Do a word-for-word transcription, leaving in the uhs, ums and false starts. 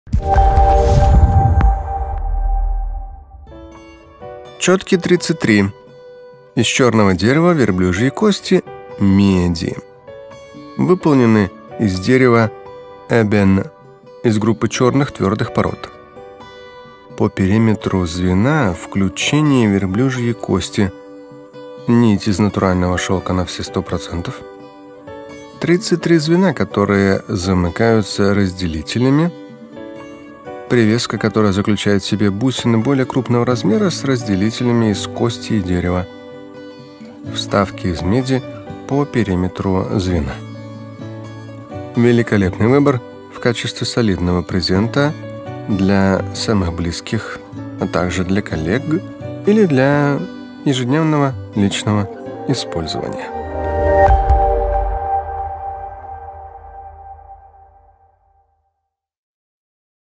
Четки тридцать три. Из черного дерева верблюжьи кости меди. Выполнены из дерева эбен, из группы черных твердых пород. По периметру звена включение верблюжьей кости. Нить из натурального шелка на все сто процентов. тридцать три звена, которые замыкаются разделителями. Привеска, которая заключает в себе бусины более крупного размера с разделителями из кости и дерева. Вставки из меди по периметру звена. Великолепный выбор в качестве солидного презента для самых близких, а также для коллег или для ежедневного личного использования.